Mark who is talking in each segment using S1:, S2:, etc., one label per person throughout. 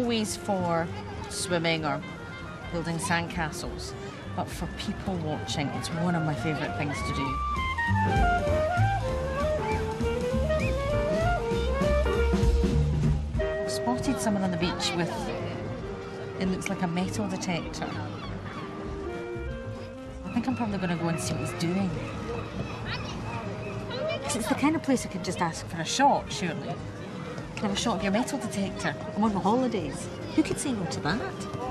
S1: always for swimming or building sandcastles, but for people watching, it's one of my favourite things to do. I've spotted someone on the beach with, it looks like a metal detector. I think I'm probably going to go and see what he's doing. Because it's the kind of place I could just ask for a shot, surely. Can I have a shot of your metal detector? I'm on my holidays. Who could say no to that?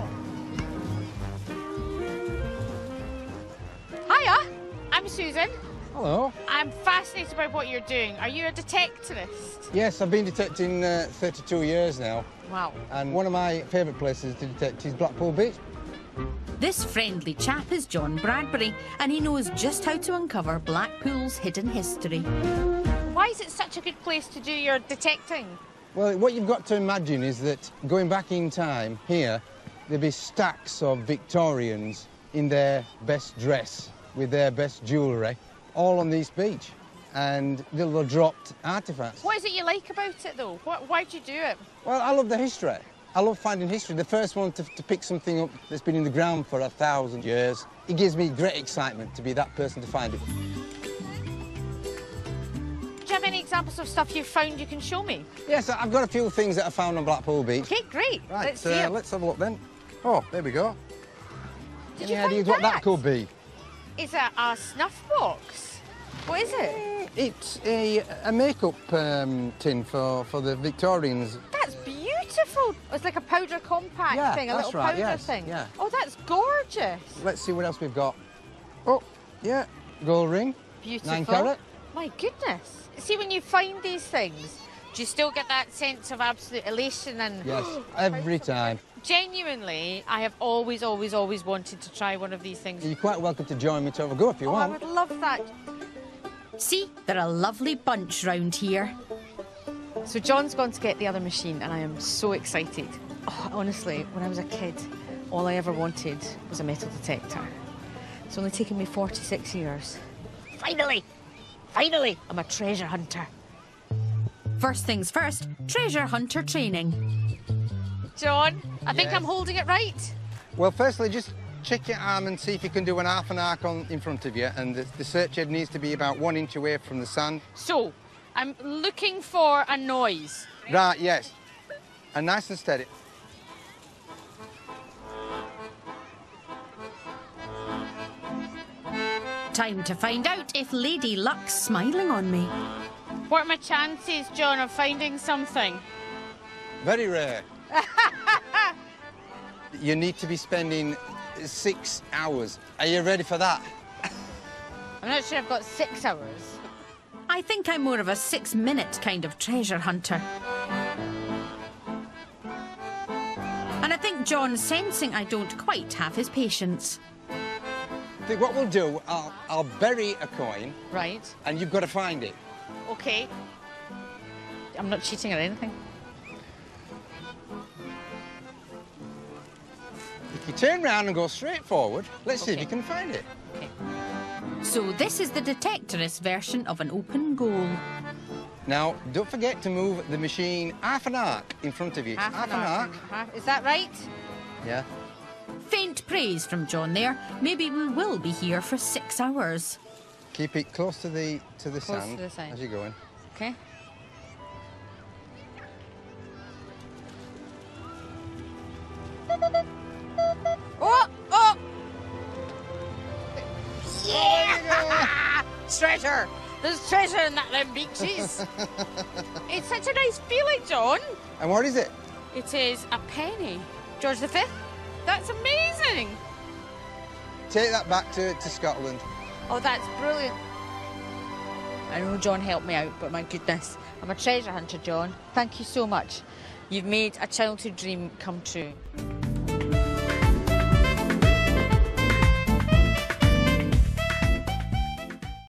S2: Hiya, I'm Susan.
S3: Hello.
S2: I'm fascinated by what you're doing. Are you a detectorist?
S3: Yes, I've been detecting 32 years now.
S2: Wow.
S3: And one of my favourite places to detect is Blackpool Beach.
S1: This friendly chap is Ken Bradbury, and he knows just how to uncover Blackpool's hidden history.
S2: Why is it such a good place to do your detecting?
S3: Well, what you've got to imagine is that going back in time here, there'd be stacks of Victorians in their best dress with their best jewellery, all on this beach, and little dropped artefacts.
S2: What is it you like about it, though? Why do you do it?
S3: Well, I love the history. I love finding history. The first one to pick something up that's been in the ground for 1,000 years. It gives me great excitement to be that person to find it.
S2: Do you have any examples of stuff you've found you can show me?
S3: Yes, I've got a few things that I found on Blackpool Beach.
S2: Okay, great.
S3: Right,
S2: let's see it.
S3: let's have a look then. Oh, there we go.
S2: Did
S3: Any
S2: you find
S3: ideas what that could be?
S2: Is it a snuff box? What is it?
S3: It's a makeup tin for the Victorians.
S2: That's beautiful. It's like a powder compact thing, a little powder thing.
S3: Yeah.
S2: Oh, that's gorgeous.
S3: Let's see what else we've got. Oh, yeah, gold ring.
S2: Beautiful.
S3: 9 carat.
S2: My goodness. See, when you find these things, do you still get that sense of absolute elation and...
S3: Yes, every time.
S2: Genuinely, I have always, always, always wanted to try one of these things.
S3: You're quite welcome to join me to have a go if you want.
S2: I would love that.
S1: See, they're a lovely bunch round here.
S2: So John's gone to get the other machine and I am so excited. Oh, honestly, when I was a kid, all I ever wanted was a metal detector. It's only taken me 46 years. Finally! Finally! I'm a treasure hunter.
S1: First things first, treasure hunter training.
S2: John, I think
S3: Yes.
S2: I'm holding it right.
S3: Well, firstly, just check your arm and see if you can do an half an arc in front of you, and the search head needs to be about 1 inch away from the sand.
S2: So, I'm looking for a noise.
S3: Right, yes. And nice and steady.
S1: Time to find out if Lady Luck's smiling on me.
S2: What are my chances, John, of finding something?
S3: Very rare. You need to be spending 6 hours. Are you ready for that?
S2: I'm not sure I've got 6 hours.
S1: I think I'm more of a 6-minute kind of treasure hunter. And I think John's sensing I don't quite have his patience.
S3: I think what we'll do, I'll bury a coin.
S2: Right.
S3: And you've got to find it.
S2: OK. I'm not cheating or anything.
S3: If you turn round and go straight forward, let's see if
S2: Okay.
S3: you can find it.
S2: OK.
S1: So this is the detectorist version of an open goal.
S3: Now, don't forget to move the machine half an arc in front of you.
S2: Half an arc. Is that right?
S3: Yeah.
S1: Faint praise from John there. Maybe we will be here for 6 hours.
S3: Keep it close to the sand
S2: to the sand.
S3: as you're going.
S2: OK. Oh! Oh! Yeah! Treasure! There's treasure in them beaches. It's such a nice feeling, John.
S3: And what is it?
S2: It is a penny. George V? That's amazing.
S3: Take that back to Scotland.
S2: Oh, that's brilliant. I know John helped me out, but my goodness, I'm a treasure hunter, John. Thank you so much. You've made a childhood dream come true.